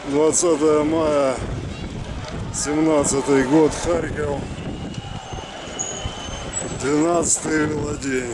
20 мая 17 год, Харьков, 12-й велодень.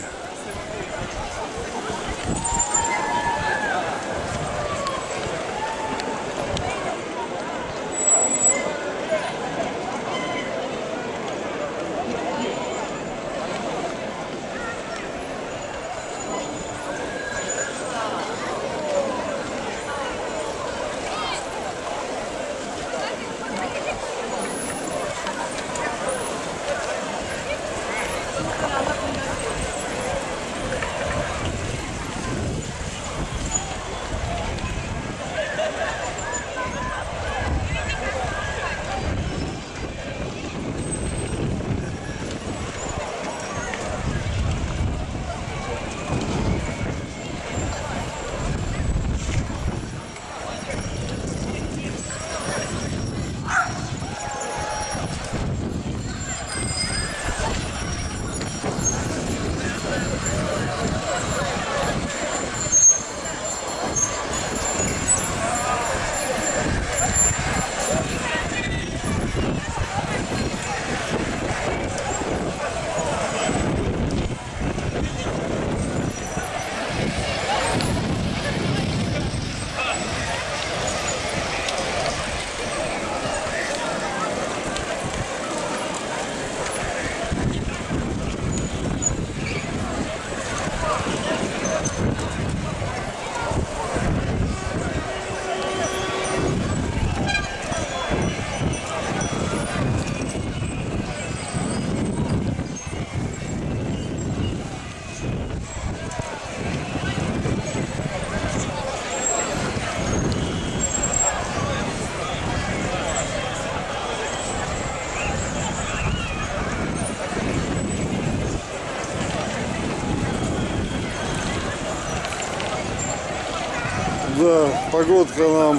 Да, погодка нам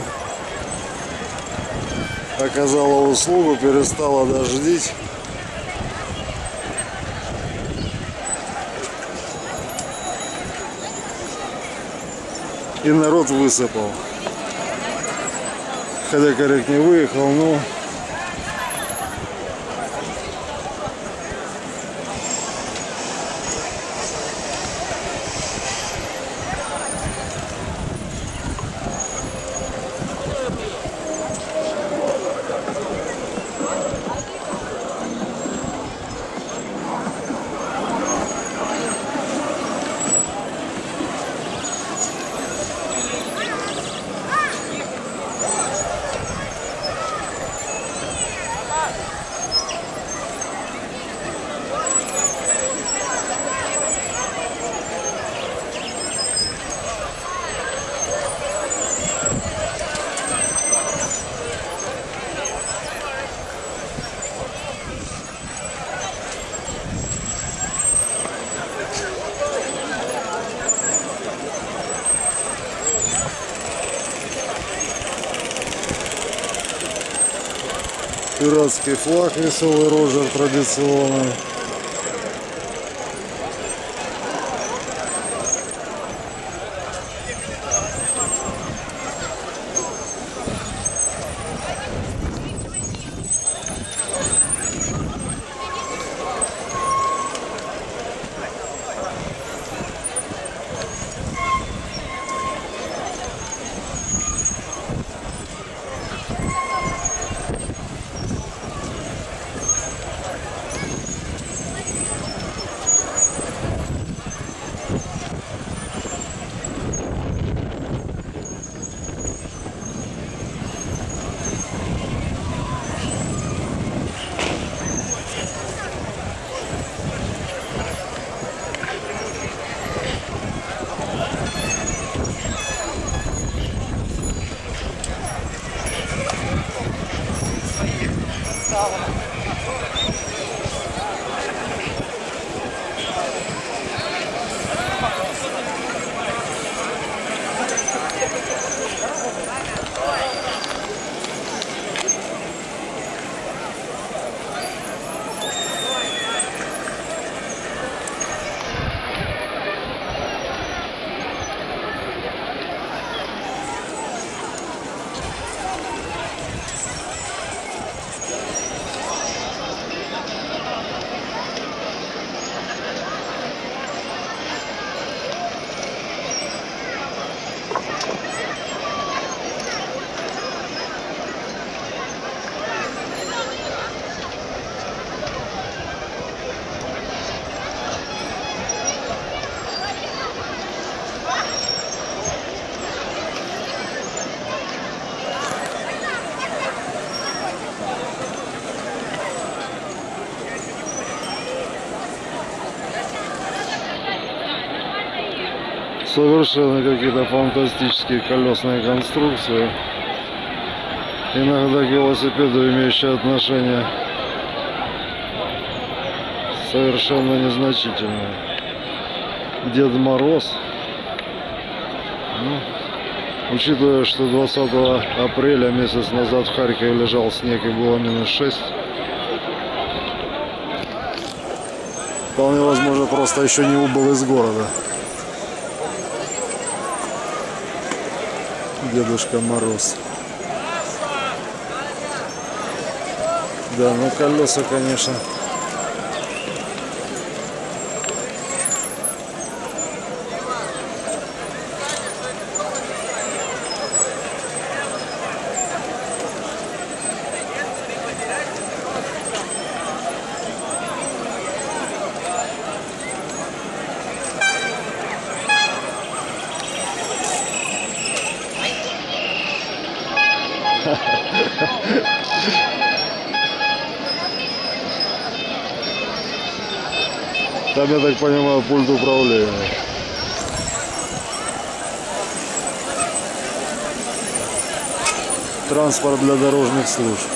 оказала услугу, перестала дождить. И народ высыпал. Хотя коррект не выехал, но... Пиратский флаг, веселый Роджер традиционный. Совершенно какие-то фантастические колесные конструкции. Иногда к велосипеду имеющие отношение совершенно незначительные. Дед Мороз. Ну, учитывая, что 20 апреля месяц назад в Харькове лежал снег и было -6, вполне возможно, просто еще не убыл из города Дедушка Мороз. Да, ну колеса, конечно. Там, я так понимаю, пульт управления. Транспорт для дорожных служб.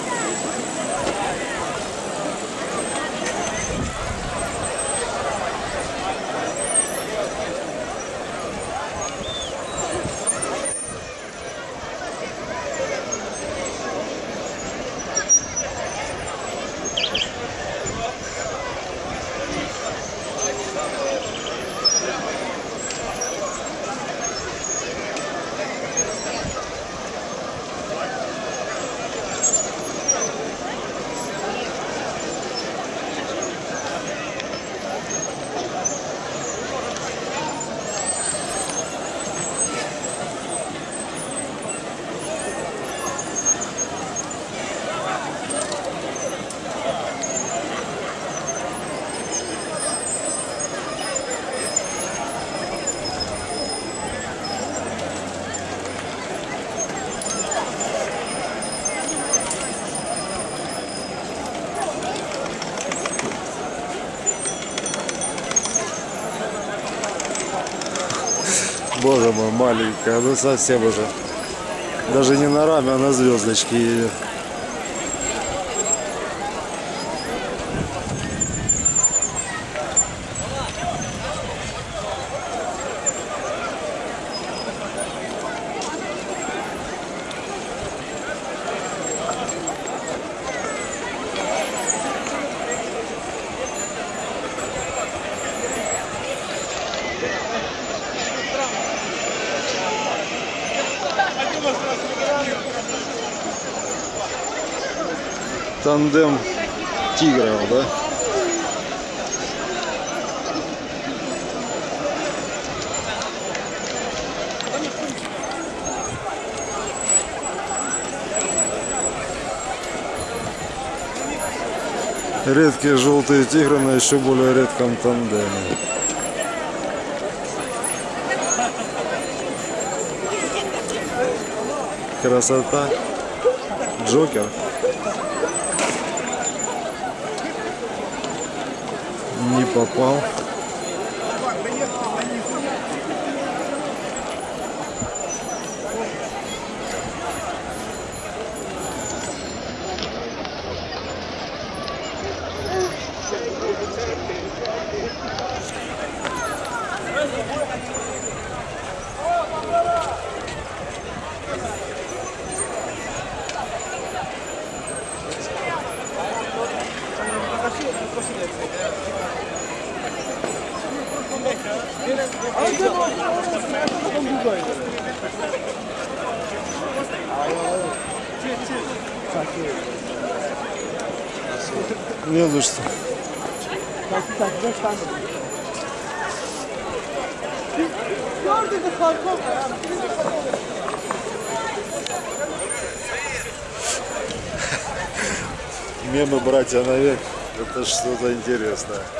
Боже мой, маленькая, ну совсем уже. Даже не на раме, а на звездочке едет. Тандем тигров, да? Редкие желтые тигры на еще более редком тандеме. Красота. Джокер. Не попал. Не за что. Мемы братья навек. Это что-то интересное.